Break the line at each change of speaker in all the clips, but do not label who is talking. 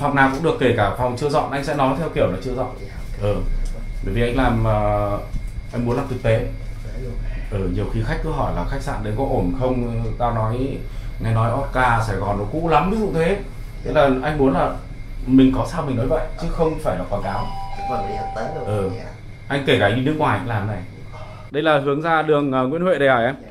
Phòng nào cũng được, kể cả phòng chưa dọn, anh sẽ nói theo kiểu là chưa dọn. Bởi vì anh làm anh muốn làm thực tế. Nhiều khi khách cứ hỏi là khách sạn đấy có ổn không, tao nói nghe nói Oscar Sài Gòn nó cũ lắm, ví dụ thế. Thế là anh muốn là mình có sao mình nói vậy chứ không phải là quảng cáo. Anh kể cả đi nước ngoài anh làm này. Đây là hướng ra đường Nguyễn Huệ đây hả em?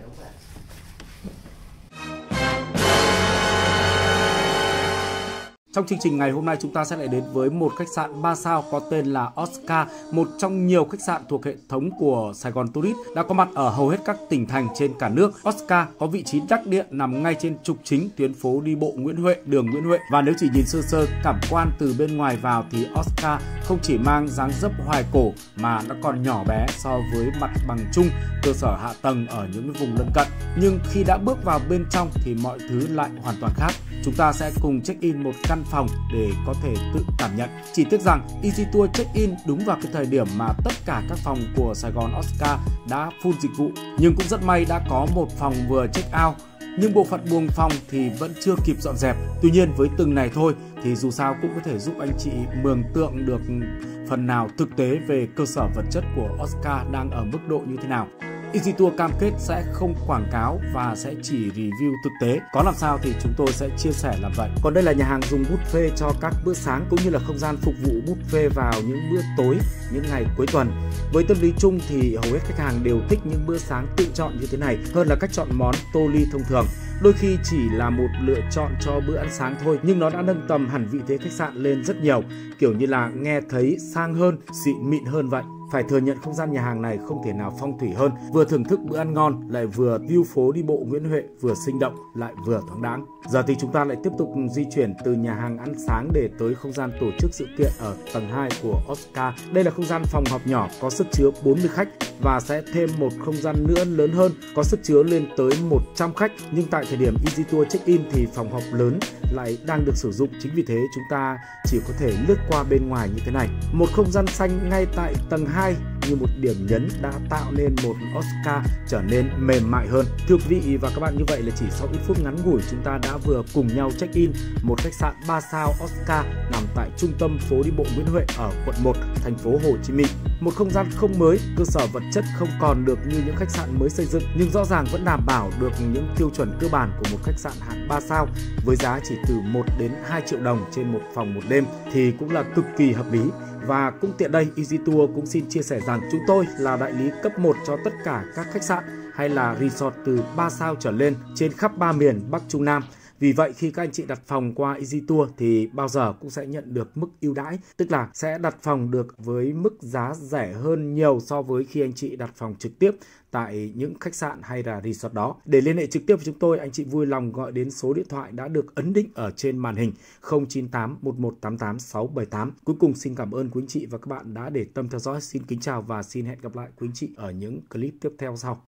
Trong chương trình ngày hôm nay chúng ta sẽ lại đến với một khách sạn 3 sao có tên là Oscar, một trong nhiều khách sạn thuộc hệ thống của Sài Gòn Tourist đã có mặt ở hầu hết các tỉnh thành trên cả nước. Oscar có vị trí đắc địa nằm ngay trên trục chính tuyến phố đi bộ Nguyễn Huệ, đường Nguyễn Huệ. Và nếu chỉ nhìn sơ sơ cảm quan từ bên ngoài vào thì Oscar không chỉ mang dáng dấp hoài cổ mà nó còn nhỏ bé so với mặt bằng chung cơ sở hạ tầng ở những vùng lân cận. Nhưng khi đã bước vào bên trong thì mọi thứ lại hoàn toàn khác. Chúng ta sẽ cùng check-in một căn phòng để có thể tự cảm nhận. Chỉ tiếc rằng Easy Tour check-in đúng vào cái thời điểm mà tất cả các phòng của Sài Gòn Oscar đã full dịch vụ. Nhưng cũng rất may đã có một phòng vừa check-out, nhưng bộ phận buồng phòng thì vẫn chưa kịp dọn dẹp. Tuy nhiên với từng này thôi thì dù sao cũng có thể giúp anh chị mường tượng được phần nào thực tế về cơ sở vật chất của Oscar đang ở mức độ như thế nào. Easy Tour cam kết sẽ không quảng cáo và sẽ chỉ review thực tế. Có làm sao thì chúng tôi sẽ chia sẻ làm vậy. Còn đây là nhà hàng dùng buffet cho các bữa sáng cũng như là không gian phục vụ buffet vào những bữa tối, những ngày cuối tuần. Với tâm lý chung thì hầu hết khách hàng đều thích những bữa sáng tự chọn như thế này hơn là cách chọn món tô ly thông thường. Đôi khi chỉ là một lựa chọn cho bữa ăn sáng thôi, nhưng nó đã nâng tầm hẳn vị thế khách sạn lên rất nhiều, kiểu như là nghe thấy sang hơn, xịn mịn hơn vậy. Phải thừa nhận không gian nhà hàng này không thể nào phong thủy hơn, vừa thưởng thức bữa ăn ngon lại vừa view phố đi bộ Nguyễn Huệ, vừa sinh động lại vừa thoáng đãng. Giờ thì chúng ta lại tiếp tục di chuyển từ nhà hàng ăn sáng để tới không gian tổ chức sự kiện ở tầng 2 của Oscar. Đây là không gian phòng họp nhỏ có sức chứa 40 khách và sẽ thêm một không gian nữa lớn hơn có sức chứa lên tới 100 khách. Nhưng tại thời điểm Easy Tour check-in thì phòng họp lớn lại đang được sử dụng, chính vì thế chúng ta chỉ có thể lướt qua bên ngoài như thế này. Một không gian xanh ngay tại tầng 2 như một điểm nhấn đã tạo nên một Oscar trở nên mềm mại hơn. Thưa quý vị và các bạn, như vậy là chỉ sau ít phút ngắn ngủi chúng ta đã vừa cùng nhau check-in một khách sạn 3 sao Oscar nằm tại trung tâm phố đi bộ Nguyễn Huệ ở quận 1, thành phố Hồ Chí Minh. Một không gian không mới, cơ sở vật chất không còn được như những khách sạn mới xây dựng, nhưng rõ ràng vẫn đảm bảo được những tiêu chuẩn cơ bản của một khách sạn hạng 3 sao với giá chỉ từ 1 đến 2 triệu đồng trên một phòng một đêm thì cũng là cực kỳ hợp lý. Và cũng tiện đây, Easy Tour cũng xin chia sẻ rằng chúng tôi là đại lý cấp 1 cho tất cả các khách sạn hay là resort từ 3 sao trở lên trên khắp 3 miền Bắc Trung Nam. Vì vậy khi các anh chị đặt phòng qua Easy Tour thì bao giờ cũng sẽ nhận được mức ưu đãi, tức là sẽ đặt phòng được với mức giá rẻ hơn nhiều so với khi anh chị đặt phòng trực tiếp tại những khách sạn hay là resort đó. Để liên hệ trực tiếp với chúng tôi, anh chị vui lòng gọi đến số điện thoại đã được ấn định ở trên màn hình 098 1188 678. Cuối cùng xin cảm ơn quý anh chị và các bạn đã để tâm theo dõi. Xin kính chào và xin hẹn gặp lại quý anh chị ở những clip tiếp theo sau.